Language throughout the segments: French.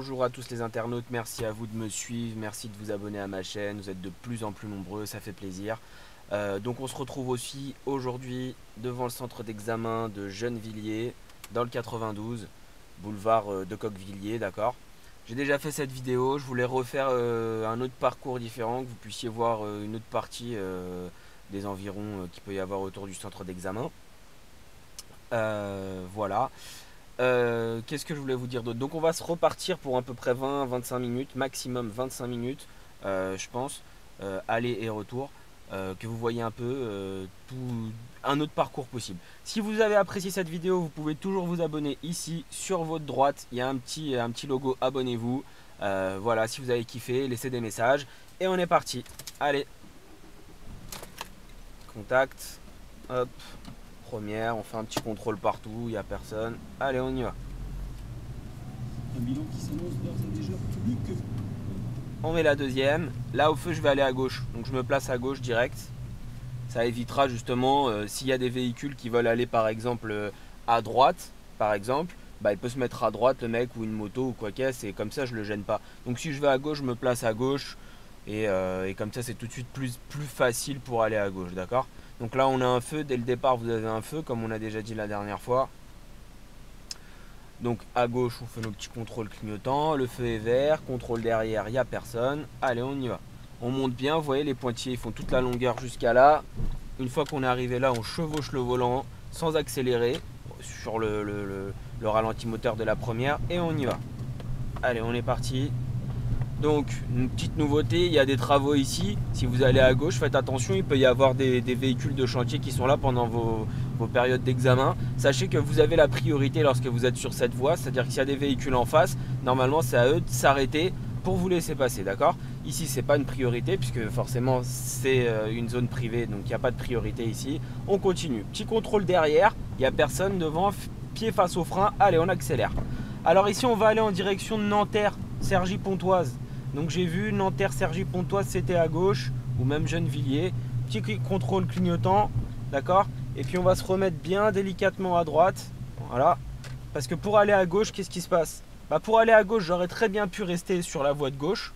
bonjour à tous les internautes, merci à vous de me suivre, merci de vous abonner à ma chaîne, vous êtes de plus en plus nombreux, ça fait plaisir. Donc on se retrouve aussi aujourd'hui devant le centre d'examen de Gennevilliers, dans le 92, boulevard de Coquevilliers, d'accord. J'ai déjà fait cette vidéo, je voulais refaire un autre parcours différent, que vous puissiez voir une autre partie des environs qu'il peut y avoir autour du centre d'examen. Voilà. Qu'est-ce que je voulais vous dire d'autre? Donc on va se repartir pour à peu près 20-25 minutes, maximum 25 minutes, je pense, aller et retour, que vous voyez un peu un autre parcours possible. Si vous avez apprécié cette vidéo, vous pouvez toujours vous abonner ici, sur votre droite, il y a un petit logo, abonnez-vous. Voilà, si vous avez kiffé, laissez des messages, et on est parti. Allez, contact, hop. Première, on fait un petit contrôle partout, il n'y a personne. Allez, on y va. Un bilan qui s'annonce d'ores et déjà plus que... On met la deuxième. Là, au feu, je vais aller à gauche. Donc, je me place à gauche direct. Ça évitera justement, s'il y a des véhicules qui veulent aller, par exemple, à droite, par exemple, bah, il peut se mettre à droite, le mec, ou une moto, ou quoi qu'est-ce, et comme ça, je le gêne pas. Donc, si je vais à gauche, je me place à gauche. Et comme ça, c'est tout de suite plus facile pour aller à gauche, d'accord? Donc là, on a un feu. Dès le départ, vous avez un feu, comme on a déjà dit la dernière fois. Donc à gauche, on fait nos petits contrôles clignotants. Le feu est vert. Contrôle derrière, il n'y a personne. Allez, on y va. On monte bien. Vous voyez, les pointillés, ils font toute la longueur jusqu'à là. Une fois qu'on est arrivé là, on chevauche le volant sans accélérer sur le ralenti moteur de la première. Et on y va. Allez, on est parti. Donc, une petite nouveauté, il y a des travaux ici. Si vous allez à gauche, faites attention, il peut y avoir des véhicules de chantier qui sont là pendant vos périodes d'examen. Sachez que vous avez la priorité lorsque vous êtes sur cette voie, c'est-à-dire que s'il y a des véhicules en face, normalement c'est à eux de s'arrêter pour vous laisser passer, d'accord? Ici, c'est pas une priorité puisque forcément c'est une zone privée, donc il n'y a pas de priorité ici. On continue. Petit contrôle derrière, il n'y a personne devant, pied face au frein. Allez, on accélère. Alors ici, on va aller en direction de Nanterre, Cergy-Pontoise. Donc j'ai vu Nanterre, Cergy-Pontoise, c'était à gauche, ou même Gennevilliers. Petit contrôle clignotant, d'accord? Et puis on va se remettre bien délicatement à droite, voilà. Parce que pour aller à gauche, qu'est-ce qui se passe? Bah pour aller à gauche, j'aurais très bien pu rester sur la voie de gauche.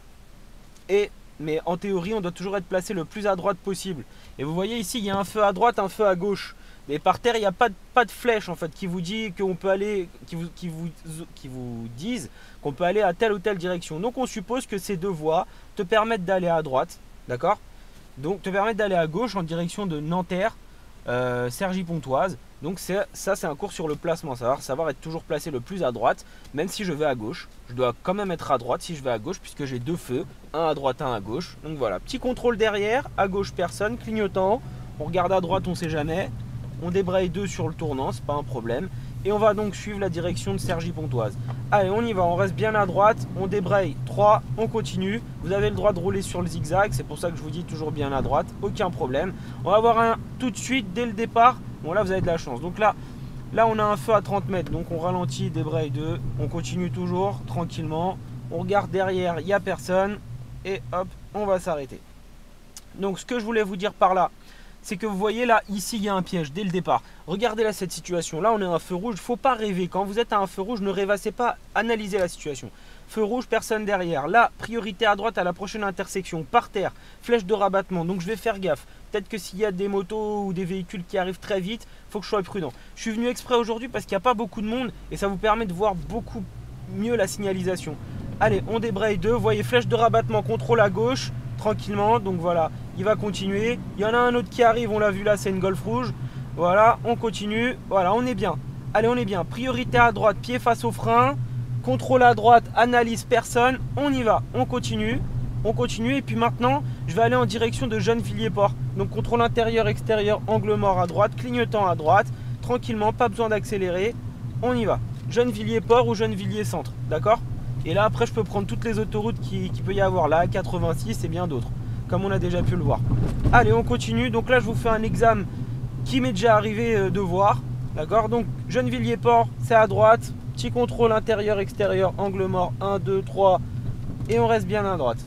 Mais en théorie, on doit toujours être placé le plus à droite possible. Et vous voyez ici, il y a un feu à droite, un feu à gauche. Mais par terre, il n'y a pas de flèche en fait qui vous dit qu'on peut aller, qui vous disent qu'on peut aller à telle ou telle direction. Donc on suppose que ces deux voies te permettent d'aller à droite, d'accord? Donc te permettent d'aller à gauche en direction de Nanterre, Cergy-Pontoise. Donc ça c'est un cours sur le placement, savoir être toujours placé le plus à droite. Même si je vais à gauche, je dois quand même être à droite si je vais à gauche puisque j'ai deux feux, un à droite, un à gauche. Donc voilà, petit contrôle derrière, à gauche personne, clignotant. On regarde à droite, on sait jamais. On débraye 2 sur le tournant, c'est pas un problème. Et on va donc suivre la direction de Cergy-Pontoise. Allez, on y va, on reste bien à droite, on débraye 3, on continue. Vous avez le droit de rouler sur le zigzag, c'est pour ça que je vous dis toujours bien à droite, aucun problème. On va avoir un tout de suite dès le départ. Bon là vous avez de la chance. Donc là on a un feu à 30 mètres, donc on ralentit, débraye 2, on continue toujours tranquillement. On regarde derrière, il n'y a personne. Et hop, on va s'arrêter. Donc ce que je voulais vous dire par là, c'est que vous voyez là, ici il y a un piège dès le départ. Regardez là cette situation, là on est à un feu rouge, il ne faut pas rêver. Quand vous êtes à un feu rouge, ne rêvassez pas, analysez la situation. Feu rouge, personne derrière. Là, priorité à droite à la prochaine intersection, par terre, flèche de rabattement. Donc je vais faire gaffe. Peut-être que s'il y a des motos ou des véhicules qui arrivent très vite, il faut que je sois prudent. Je suis venu exprès aujourd'hui parce qu'il n'y a pas beaucoup de monde et ça vous permet de voir beaucoup mieux la signalisation. Allez, on débraye 2, vous voyez flèche de rabattement, contrôle à gauche. Tranquillement, donc voilà, il va continuer. Il y en a un autre qui arrive, on l'a vu là, c'est une Golf rouge. Voilà, on continue, voilà, on est bien. Allez, on est bien, priorité à droite, pied face au frein. Contrôle à droite, analyse personne. On y va, on continue. Et puis maintenant, je vais aller en direction de Gennevilliers-Port. Donc contrôle intérieur, extérieur, angle mort à droite, clignotant à droite. Tranquillement, pas besoin d'accélérer. On y va, Gennevilliers-Port ou Gennevilliers-Centre, d'accord? Et là après je peux prendre toutes les autoroutes qui peut y avoir, la A86 et bien d'autres, comme on a déjà pu le voir. Allez, on continue. Donc là je vous fais un examen qui m'est déjà arrivé de voir. D'accord, donc Gennevilliers-Port, c'est à droite. Petit contrôle intérieur, extérieur, angle mort, 1, 2, 3. Et on reste bien à droite.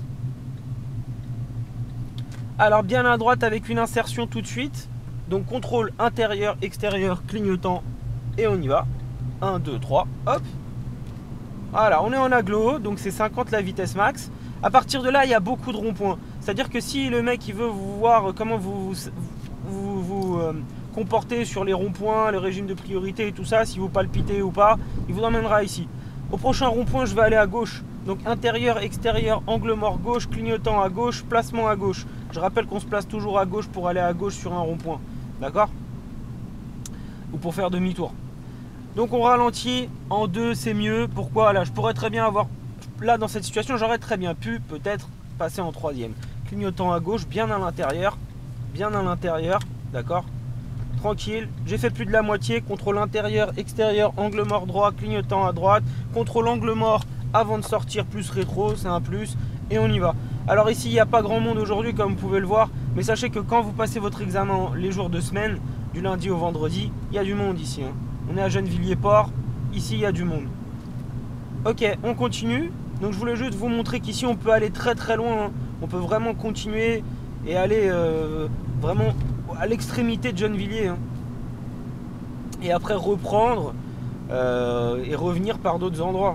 Alors bien à droite avec une insertion tout de suite. Donc contrôle intérieur, extérieur, clignotant. Et on y va. 1, 2, 3, hop. Voilà, on est en agglo, donc c'est 50 la vitesse max. À partir de là, il y a beaucoup de ronds-points. C'est-à-dire que si le mec il veut vous voir comment vous comportez sur les ronds-points, le régime de priorité et tout ça, si vous palpitez ou pas, il vous emmènera ici. Au prochain rond-point, je vais aller à gauche. Donc intérieur, extérieur, angle mort gauche, clignotant à gauche, placement à gauche. Je rappelle qu'on se place toujours à gauche pour aller à gauche sur un rond-point. D'accord? Ou pour faire demi-tour. Donc on ralentit en 2, c'est mieux. Pourquoi? Là, je pourrais très bien avoir... Là, dans cette situation, j'aurais très bien pu peut-être passer en 3e. Clignotant à gauche, bien à l'intérieur. Bien à l'intérieur, d'accord? Tranquille. J'ai fait plus de la moitié. Contrôle intérieur, extérieur, angle mort droit, clignotant à droite. Contrôle angle mort avant de sortir, plus rétro, c'est un plus. Et on y va. Alors ici, il n'y a pas grand monde aujourd'hui, comme vous pouvez le voir. Mais sachez que quand vous passez votre examen les jours de semaine, du lundi au vendredi, il y a du monde ici. Hein. On est à Gennevilliers-Port. Ici, il y a du monde. Ok, on continue. Donc je voulais juste vous montrer qu'ici on peut aller très très loin. Hein. On peut vraiment continuer et aller vraiment à l'extrémité de Gennevilliers. Hein. Et après reprendre et revenir par d'autres endroits.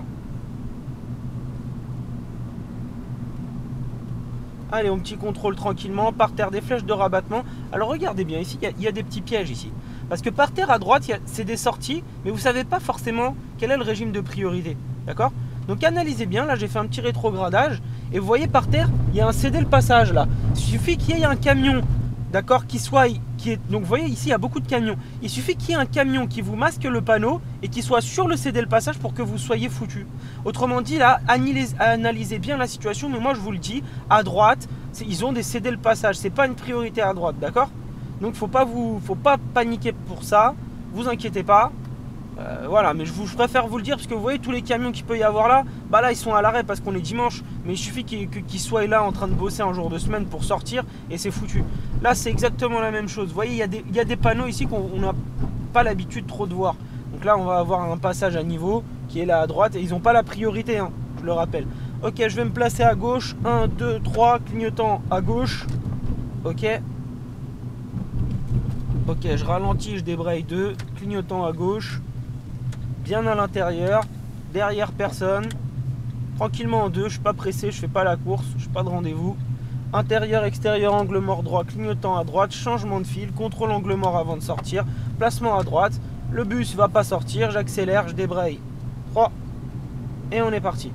Allez, on petit contrôle tranquillement. Par terre, des flèches de rabattement. Alors regardez bien, ici il y a des petits pièges ici. Parce que par terre à droite, c'est des sorties, mais vous ne savez pas forcément quel est le régime de priorité. D'accord? Donc analysez bien, là j'ai fait un petit rétrogradage et vous voyez par terre, il y a un cédé le passage là. Il suffit qu'il y ait un camion, d'accord, donc vous voyez ici il y a beaucoup de camions. Il suffit qu'il y ait un camion qui vous masque le panneau et qui soit sur le cédé le passage pour que vous soyez foutu. Autrement dit là, analysez bien la situation, mais moi je vous le dis, à droite, ils ont des cédés le passage, c'est pas une priorité à droite, d'accord? Donc faut pas paniquer pour ça, vous inquiétez pas. Voilà, mais je préfère vous le dire parce que vous voyez tous les camions qu'il peut y avoir là, bah là ils sont à l'arrêt parce qu'on est dimanche, mais il suffit qu'ils soient là en train de bosser un jour de semaine pour sortir et c'est foutu. Là c'est exactement la même chose, vous voyez il y a des panneaux ici qu'on n'a pas l'habitude trop de voir. Donc là on va avoir un passage à niveau qui est là à droite et ils n'ont pas la priorité, hein, je le rappelle. Ok, je vais me placer à gauche, 1, 2, 3, clignotant à gauche, ok. Ok, je ralentis, je débraye 2, clignotant à gauche. Bien à l'intérieur, derrière personne, tranquillement en 2, je suis pas pressé, je fais pas la course, je suis pas de rendez-vous. Intérieur, extérieur, angle mort droit, clignotant à droite, changement de fil, contrôle angle mort avant de sortir, placement à droite, le bus va pas sortir, j'accélère, je débraye. 3, et on est parti.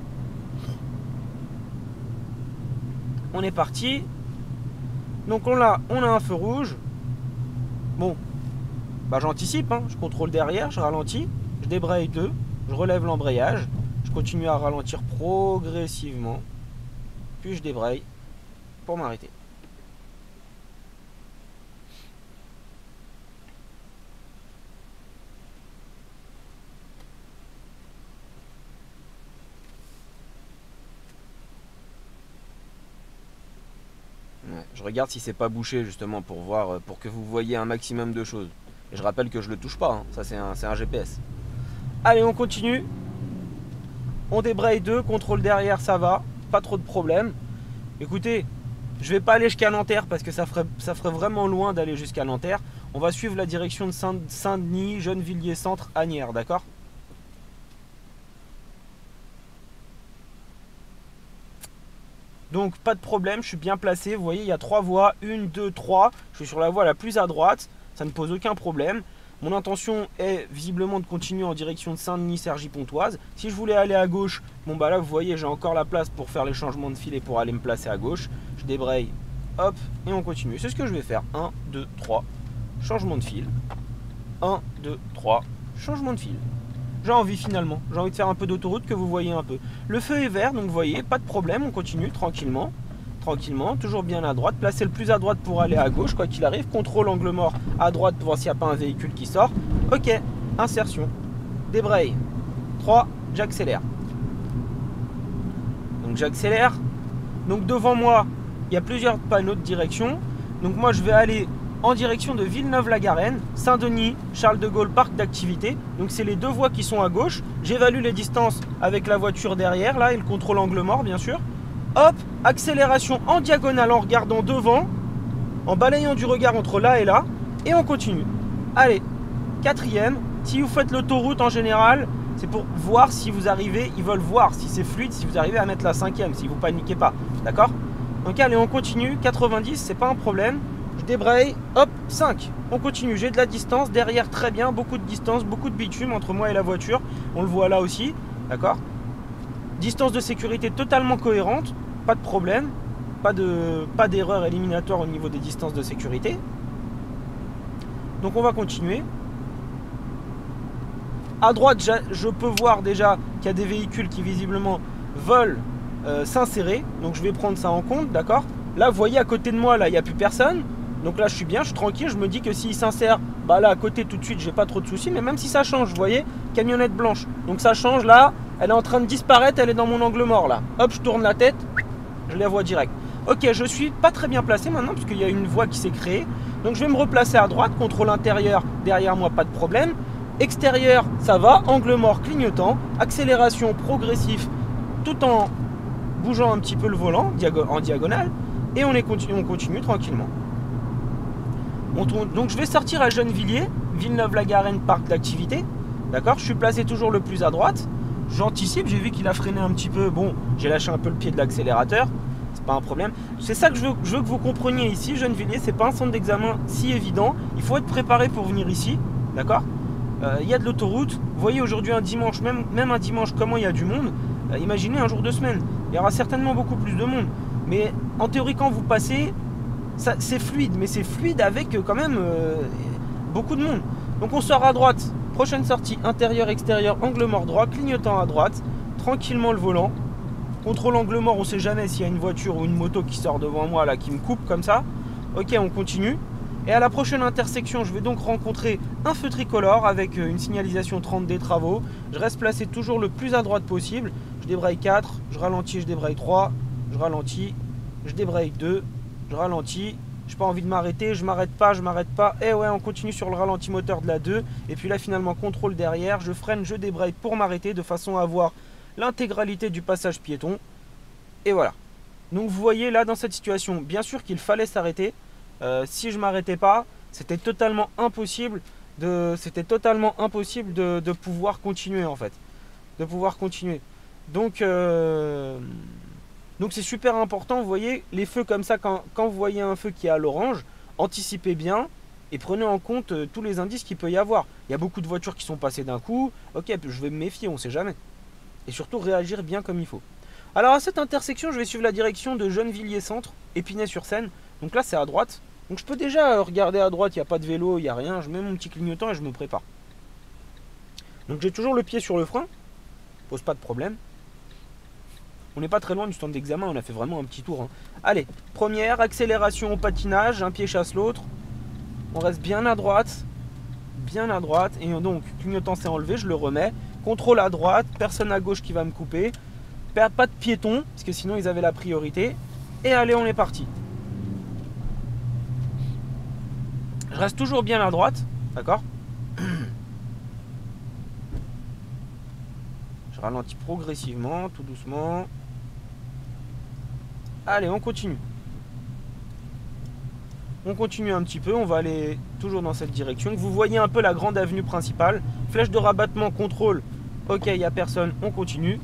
On est parti. Donc on a un feu rouge. Bon, bah j'anticipe, hein. Je contrôle derrière, je ralentis. Je débraye 2, je relève l'embrayage, je continue à ralentir progressivement, puis je débraye pour m'arrêter. Ouais, je regarde si c'est pas bouché justement pour voir, pour que vous voyez un maximum de choses. Et je rappelle que je le touche pas, hein. Ça c'est un GPS. Allez, on continue. On débraye 2, contrôle derrière, ça va. Pas trop de problème. Écoutez, je vais pas aller jusqu'à Nanterre parce que ça ferait vraiment loin d'aller jusqu'à Nanterre. On va suivre la direction de Saint-Denis, Gennevilliers Centre, Asnières, d'accord? Donc pas de problème, je suis bien placé. Vous voyez, il y a 3 voies. 1, 2, 3. Je suis sur la voie la plus à droite. Ça ne pose aucun problème. Mon intention est visiblement de continuer en direction de Saint-Denis, Cergy-Pontoise. Si je voulais aller à gauche, bon bah là vous voyez j'ai encore la place pour faire les changements de fil et pour aller me placer à gauche. Je débraye, hop, et on continue. C'est ce que je vais faire. 1, 2, 3, changement de fil. 1, 2, 3, changement de fil. J'ai envie finalement, j'ai envie de faire un peu d'autoroute que vous voyez un peu. Le feu est vert, donc vous voyez, pas de problème, on continue tranquillement. Tranquillement, toujours bien à droite, placez le plus à droite pour aller à gauche, quoi qu'il arrive, contrôle angle mort à droite pour voir s'il n'y a pas un véhicule qui sort. Ok, insertion, débraye, 3, j'accélère. Donc j'accélère, donc devant moi, il y a plusieurs panneaux de direction, donc moi je vais aller en direction de Villeneuve-la-Garenne, Saint-Denis, Charles de Gaulle, parc d'activité, donc c'est les deux voies qui sont à gauche, j'évalue les distances avec la voiture derrière, là, et le contrôle angle mort bien sûr. Hop, accélération en diagonale en regardant devant, en balayant du regard entre là et là, et on continue. Allez, 4e, si vous faites l'autoroute en général, C'est pour voir si vous arrivez, ils veulent voir si c'est fluide, si vous arrivez à mettre la 5e, si vous paniquez pas. D'accord? Donc allez, on continue. 90, c'est pas un problème. Je débraye, hop, 5. On continue, j'ai de la distance. Derrière, très bien, beaucoup de distance, beaucoup de bitume entre moi et la voiture. On le voit là aussi. D'accord? Distance de sécurité totalement cohérente. Pas de problème. Pas d'erreur éliminatoire au niveau des distances de sécurité. Donc on va continuer. À droite, je peux voir déjà qu'il y a des véhicules qui visiblement veulent s'insérer. Donc je vais prendre ça en compte, d'accord? Là, vous voyez, à côté de moi, là, il n'y a plus personne. Donc là, je suis bien, je suis tranquille. Je me dis que s'il s'insère, bah là, à côté, tout de suite, j'ai pas trop de soucis. Mais même si ça change, vous voyez, camionnette blanche. Donc ça change, là, elle est en train de disparaître, elle est dans mon angle mort, là. Hop, je tourne la tête, je la vois direct. Ok, je suis pas très bien placé maintenant, parce qu'il y a une voie qui s'est créée. Donc je vais me replacer à droite, contrôle intérieur, derrière moi, pas de problème. Extérieur, ça va, angle mort, clignotant, accélération progressive, tout en bougeant un petit peu le volant en diagonale. Et on continue tranquillement. Donc je vais sortir à Gennevilliers, Villeneuve-la-Garenne, parc d'activité. D'accord, je suis placé toujours le plus à droite. J'anticipe, j'ai vu qu'il a freiné un petit peu. Bon, j'ai lâché un peu le pied de l'accélérateur. C'est pas un problème. C'est ça que je veux que vous compreniez ici. Gennevilliers, c'est pas un centre d'examen si évident. Il faut être préparé pour venir ici. D'accord? Il y a de l'autoroute. Vous voyez aujourd'hui un dimanche, même un dimanche, comment il y a du monde. Imaginez un jour de semaine. Il y aura certainement beaucoup plus de monde. Mais en théorie, quand vous passez, c'est fluide. Mais c'est fluide avec quand même beaucoup de monde. Donc on sort à droite. Prochaine sortie, intérieur, extérieur, angle mort droit, clignotant à droite. Tranquillement le volant. Contrôle angle mort, on ne sait jamais s'il y a une voiture ou une moto qui sort devant moi là, qui me coupe comme ça. Ok, on continue. Et à la prochaine intersection, je vais donc rencontrer un feu tricolore avec une signalisation 30 des travaux. Je reste placé toujours le plus à droite possible. Je débraye 4, je ralentis, je débraye 3, je ralentis, je débraye 2, je ralentis. Je n'ai pas envie de m'arrêter, je m'arrête pas. Et ouais, on continue sur le ralenti moteur de la 2. Et puis là, finalement, contrôle derrière. Je freine, je débraye pour m'arrêter de façon à avoir l'intégralité du passage piéton. Et voilà. Donc vous voyez là, dans cette situation, bien sûr qu'il fallait s'arrêter. Si je m'arrêtais pas, c'était totalement impossible de pouvoir continuer en fait. De pouvoir continuer. Donc c'est super important, vous voyez, les feux comme ça, quand vous voyez un feu qui est à l'orange, anticipez bien et prenez en compte tous les indices qu'il peut y avoir. Il y a beaucoup de voitures qui sont passées d'un coup, ok, je vais me méfier, on ne sait jamais. Et surtout réagir bien comme il faut. Alors à cette intersection, je vais suivre la direction de Gennevilliers Centre, Épinay-sur-Seine. Donc là c'est à droite. Donc je peux déjà regarder à droite, il n'y a pas de vélo, il n'y a rien. Je mets mon petit clignotant et je me prépare. Donc j'ai toujours le pied sur le frein. Pose pas de problème. On n'est pas très loin du stand d'examen, on a fait vraiment un petit tour. Hein. Allez, première, accélération au patinage, un pied chasse l'autre. On reste bien à droite. Bien à droite. Et donc, clignotant s'est enlevé, je le remets. Contrôle à droite, personne à gauche qui va me couper. Pas de piéton, parce que sinon ils avaient la priorité. Et allez, on est parti. Je reste toujours bien à droite, d'accord? Je ralentis progressivement, tout doucement. Allez, on continue. On continue un petit peu, on va aller toujours dans cette direction. Vous voyez un peu la grande avenue principale. Flèche de rabattement, contrôle. Ok, il n'y a personne, on continue.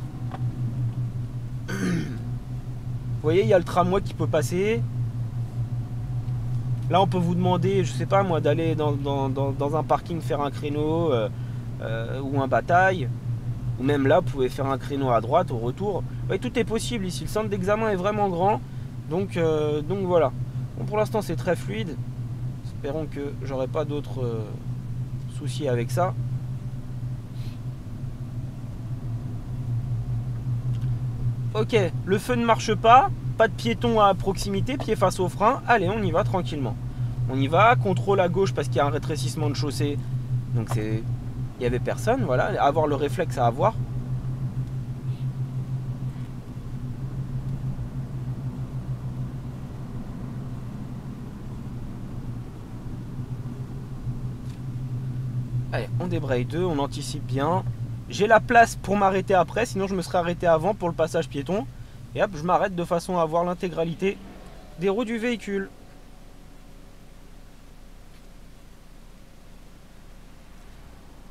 Vous voyez, il y a le tramway qui peut passer. Là, on peut vous demander, je sais pas moi, d'aller dans un parking faire un créneau ou un bataille. Ou même là, vous pouvez faire un créneau à droite au retour. Ouais, tout est possible ici. Le centre d'examen est vraiment grand. Donc voilà. Bon, pour l'instant, c'est très fluide. Espérons que j'aurai pas d'autres soucis avec ça. Ok, le feu ne marche pas. Pas de piéton à proximité, pied face au frein. Allez, on y va tranquillement. On y va, contrôle à gauche parce qu'il y a un rétrécissement de chaussée. Donc il n'y avait personne, voilà. Avoir le réflexe à avoir. Allez, on débraye 2, on anticipe bien. J'ai la place pour m'arrêter après, sinon je me serais arrêté avant pour le passage piéton. Et hop, je m'arrête de façon à avoir l'intégralité des roues du véhicule.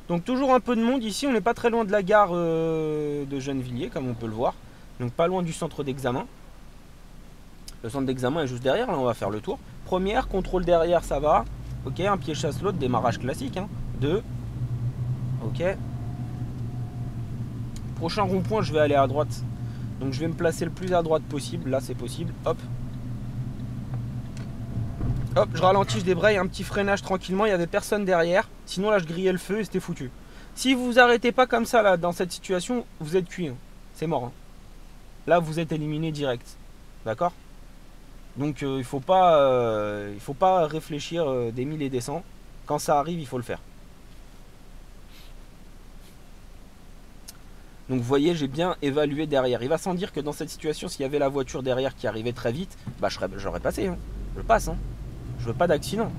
Donc toujours un peu de monde ici, on n'est pas très loin de la gare de Gennevilliers, comme on peut le voir. Donc pas loin du centre d'examen. Le centre d'examen est juste derrière, là on va faire le tour. Première, contrôle derrière, ça va. Ok, un pied chasse l'autre, démarrage classique. Hein. 2. Ok. Prochain rond-point, je vais aller à droite. Donc je vais me placer le plus à droite possible. Là c'est possible. Hop. Hop, je ralentis, je débraye, un petit freinage tranquillement, il n'y avait personne derrière. Sinon là je grillais le feu et c'était foutu. Si vous vous arrêtez pas comme ça là, dans cette situation, vous êtes cuit. Hein. C'est mort. Hein. Là vous êtes éliminé direct. D'accord? Donc il faut pas réfléchir des 1000 et des 100. Quand ça arrive, il faut le faire. Donc vous voyez, j'ai bien évalué derrière. Il va sans dire que dans cette situation, s'il y avait la voiture derrière qui arrivait très vite, bah j'aurais passé. Hein. Je passe. Hein. Je veux pas d'accident.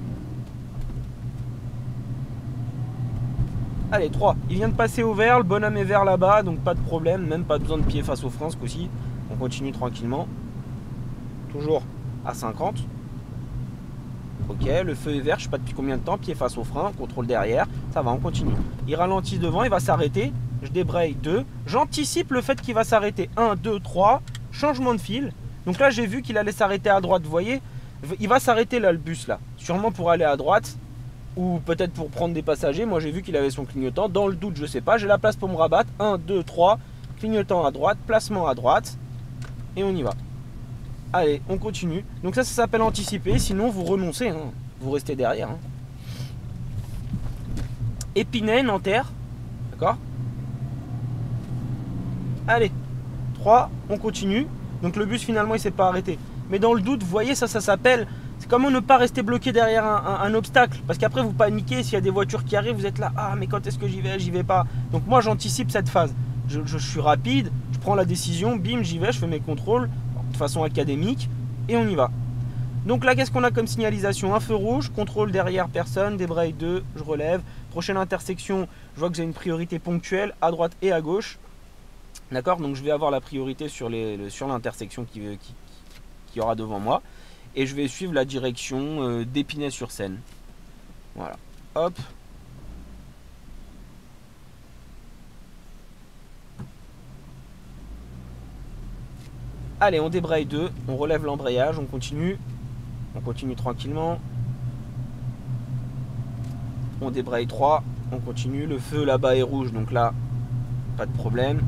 Allez, 3. Il vient de passer au vert. Le bonhomme est vert là-bas. Donc pas de problème. Même pas besoin de pied face au frein ce coup-ci. On continue tranquillement. Toujours à 50. Ok, le feu est vert. Je sais pas depuis combien de temps. Pied face au frein. Contrôle derrière. Ça va, on continue. Il ralentit devant. Il va s'arrêter. Je débraye 2. J'anticipe le fait qu'il va s'arrêter. 1, 2, 3. Changement de fil. Donc là, j'ai vu qu'il allait s'arrêter à droite. Vous voyez ? Il va s'arrêter là, le bus là. Sûrement pour aller à droite. Ou peut-être pour prendre des passagers. Moi j'ai vu qu'il avait son clignotant. Dans le doute, je sais pas. J'ai la place pour me rabattre. 1, 2, 3. Clignotant à droite. Placement à droite. Et on y va. Allez, on continue. Donc ça s'appelle anticiper. Sinon vous renoncez. Hein. Vous restez derrière. Hein. Épinay, Nanterre. D'accord. Allez. 3. On continue. Donc le bus finalement il s'est pas arrêté. Mais dans le doute, vous voyez, ça s'appelle... C'est comment ne pas rester bloqué derrière un obstacle. Parce qu'après, vous paniquez, s'il y a des voitures qui arrivent, vous êtes là, ah, mais quand est-ce que j'y vais pas. Donc moi, j'anticipe cette phase. Je suis rapide, je prends la décision, bim, j'y vais, je fais mes contrôles de façon académique, et on y va. Donc là, qu'est-ce qu'on a comme signalisation? Un feu rouge, contrôle derrière personne, débraye 2, je relève. Prochaine intersection, je vois que j'ai une priorité ponctuelle, à droite et à gauche. D'accord, donc je vais avoir la priorité sur l'intersection qui aura devant moi. Et je vais suivre la direction d'Épinay-sur-Seine. Voilà. Hop. Allez, on débraye 2. On relève l'embrayage. On continue. On continue tranquillement. On débraye 3. On continue. Le feu là-bas est rouge. Donc là, pas de problème.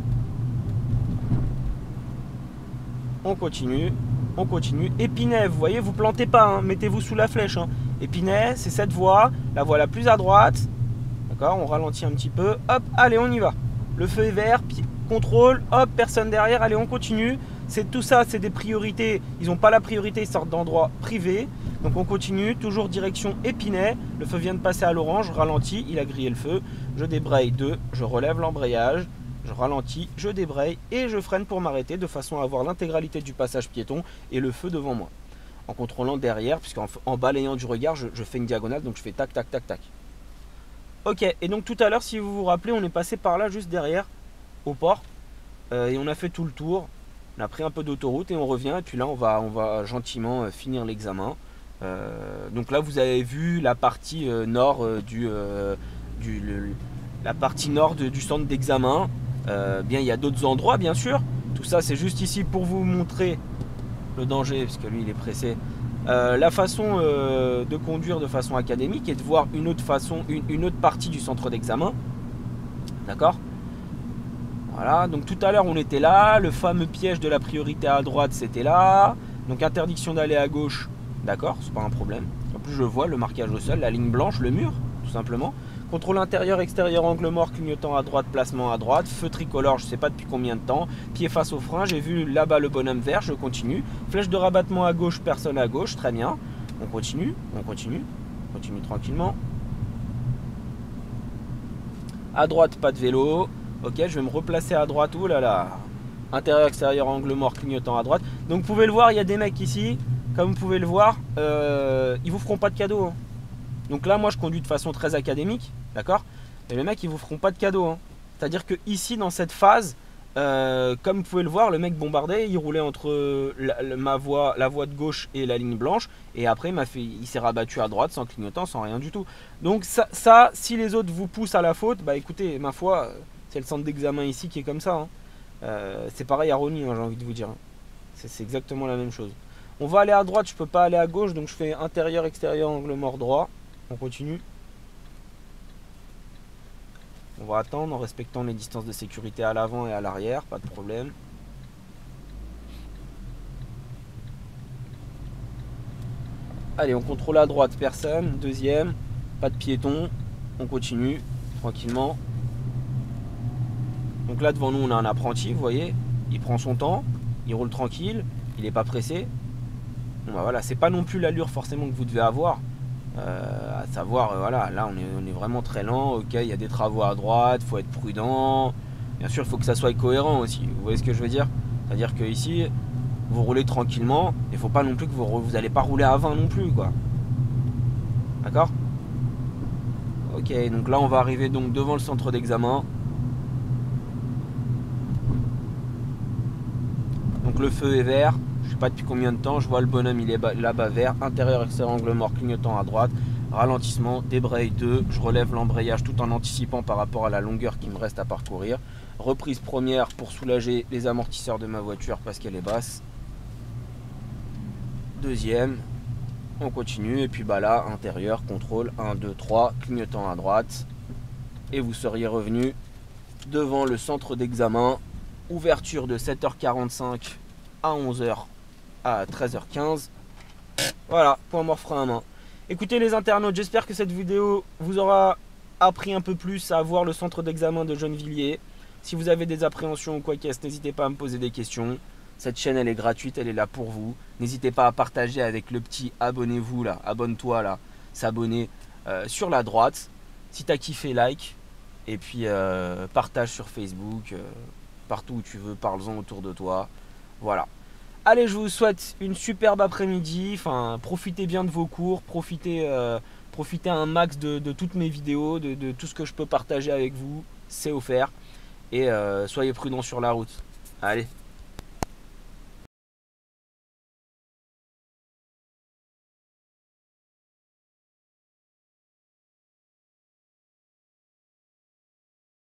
On continue. On continue. Épinay, vous voyez, vous plantez pas, hein, mettez-vous sous la flèche. Hein. Épinay, c'est cette voie, la voie la plus à droite. D'accord, on ralentit un petit peu. Hop, allez, on y va. Le feu est vert, contrôle, hop, personne derrière, allez, on continue. C'est tout ça, c'est des priorités. Ils n'ont pas la priorité, ils sortent d'endroits privés. Donc on continue, toujours direction Épinay. Le feu vient de passer à l'orange, ralentit, il a grillé le feu. Je débraye 2, je relève l'embrayage. Je ralentis, je débraye et je freine pour m'arrêter de façon à avoir l'intégralité du passage piéton et le feu devant moi. En contrôlant derrière, puisqu'en balayant du regard, je fais une diagonale, donc je fais tac, tac, tac, tac. Ok, et donc tout à l'heure, si vous vous rappelez, on est passé par là, juste derrière, au port, et on a fait tout le tour. On a pris un peu d'autoroute et on revient, et puis là, on va gentiment finir l'examen. Donc là, vous avez vu la partie nord la partie nord du centre d'examen. Bien, il y a d'autres endroits, bien sûr. Tout ça, c'est juste ici pour vous montrer le danger, parce que lui, il est pressé. La façon de conduire de façon académique et de voir une autre partie du centre d'examen. D'accord? Voilà, donc tout à l'heure, on était là. Le fameux piège de la priorité à droite, c'était là. Donc interdiction d'aller à gauche. D'accord, c'est pas un problème. En plus, je vois le marquage au sol, la ligne blanche, le mur, tout simplement. Contrôle intérieur, extérieur, angle mort, clignotant à droite, placement à droite. Feu tricolore, je ne sais pas depuis combien de temps. Pied face au frein, j'ai vu là-bas le bonhomme vert, je continue. Flèche de rabattement à gauche, personne à gauche, très bien. On continue tranquillement. À droite, pas de vélo. Ok, je vais me replacer à droite. Ouh là là. Intérieur, extérieur, angle mort, clignotant à droite. Donc vous pouvez le voir, il y a des mecs ici. Comme vous pouvez le voir, ils vous feront pas de cadeau. Hein. Donc là, moi, je conduis de façon très académique. D'accord? Et les mecs, ils vous feront pas de cadeau. Hein. C'est-à-dire que ici, dans cette phase, comme vous pouvez le voir, le mec bombardait, il roulait entre la voie de gauche et la ligne blanche, et après il s'est rabattu à droite sans clignotant, sans rien du tout. Donc ça, si les autres vous poussent à la faute, bah écoutez, ma foi, c'est le centre d'examen ici qui est comme ça, hein. C'est pareil à Rony, hein, j'ai envie de vous dire, hein. C'est exactement la même chose. On va aller à droite, je peux pas aller à gauche, donc je fais intérieur, extérieur, angle mort droit. On continue. On va attendre en respectant les distances de sécurité à l'avant et à l'arrière, pas de problème. Allez, on contrôle à droite, personne. Deuxième, pas de piéton. On continue tranquillement. Donc là devant nous on a un apprenti, vous voyez, il prend son temps, il roule tranquille, il n'est pas pressé. Bon, bah voilà, c'est pas non plus l'allure forcément que vous devez avoir. À savoir, voilà, là on est vraiment très lent. Ok, il y a des travaux à droite, faut être prudent. Bien sûr, il faut que ça soit cohérent aussi. Vous voyez ce que je veux dire? C'est-à-dire que ici, vous roulez tranquillement. Il faut pas non plus que vous n'allez pas rouler à 20 non plus, quoi. D'accord? Ok, donc là on va arriver donc devant le centre d'examen. Donc le feu est vert. Je sais pas depuis combien de temps, je vois le bonhomme il est là-bas vert, intérieur, extérieur, angle mort, clignotant à droite, ralentissement, débraye 2, je relève l'embrayage tout en anticipant par rapport à la longueur qui me reste à parcourir. Reprise première pour soulager les amortisseurs de ma voiture parce qu'elle est basse. Deuxième, on continue et puis bah là, intérieur, contrôle, 1, 2, 3, clignotant à droite. Et vous seriez revenu devant le centre d'examen, ouverture de 7h45 à 11h. À 13h15. Voilà, point mort frein à main. Écoutez les internautes, j'espère que cette vidéo vous aura appris un peu plus à voir le centre d'examen de Gennevilliers. Si vous avez des appréhensions ou quoi qu'est-ce, n'hésitez pas à me poser des questions. Cette chaîne elle est gratuite, elle est là pour vous. N'hésitez pas à partager avec le petit abonnez-vous là, abonne-toi là, s'abonner sur la droite. Si t'as kiffé, like. Et puis partage sur Facebook, partout où tu veux, parle-en autour de toi. Voilà. Allez, je vous souhaite une superbe après-midi. Enfin, profitez bien de vos cours, profitez un max de toutes mes vidéos, de tout ce que je peux partager avec vous. C'est offert. Et soyez prudents sur la route. Allez.